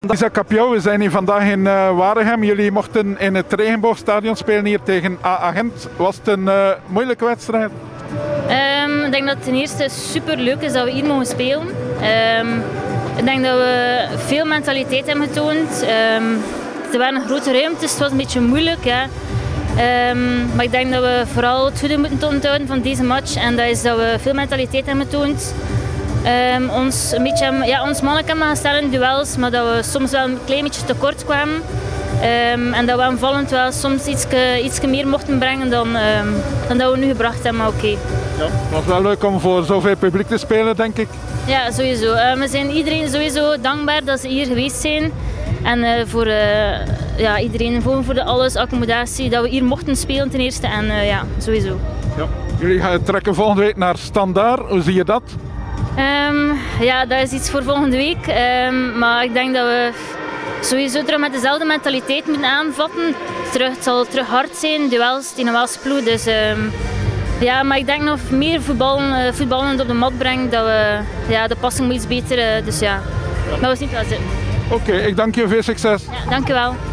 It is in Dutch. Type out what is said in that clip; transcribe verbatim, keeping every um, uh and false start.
Isaac Kapiau, we zijn hier vandaag in uh, Waregem. Jullie mochten in het Regenboogstadion spelen hier tegen A A Gent. Was het een uh, moeilijke wedstrijd? Um, ik denk dat het ten eerste super leuk is dat we hier mogen spelen. Um, ik denk dat we veel mentaliteit hebben getoond. Um, er waren grote ruimtes, het was een beetje moeilijk. Ja. Um, maar ik denk dat we vooral het goede moeten onthouden van deze match. En dat is dat we veel mentaliteit hebben getoond. Um, ons, een beetje, ja, ons mannelijk hebben gestaan in duels, maar dat we soms wel een klein beetje tekort kwamen. Um, en dat we aanvallend wel soms iets meer mochten brengen dan, um, dan dat we nu gebracht hebben, maar oké. Okay. Ja, het was wel leuk om voor zoveel publiek te spelen, denk ik. Ja, sowieso. Uh, we zijn iedereen sowieso dankbaar dat ze hier geweest zijn. En uh, voor uh, ja, iedereen, voor, voor de alles, accommodatie, dat we hier mochten spelen ten eerste. En uh, ja, sowieso. Ja. Jullie gaan trekken volgende week naar Standaard, hoe zie je dat? Um, ja, dat is iets voor volgende week. Um, maar ik denk dat we sowieso terug met dezelfde mentaliteit moeten aanvatten. Terug, het zal terug hard zijn, duels tegen een ploeg. Dus um, ja, maar ik denk nog meer voetballen, uh, voetballen op de mat brengen. Dat we, ja, de passing moet iets beter. Uh, dus ja, maar we zien het wel zitten. Oké, okay, ik dank je, veel succes. Ja, dank je wel.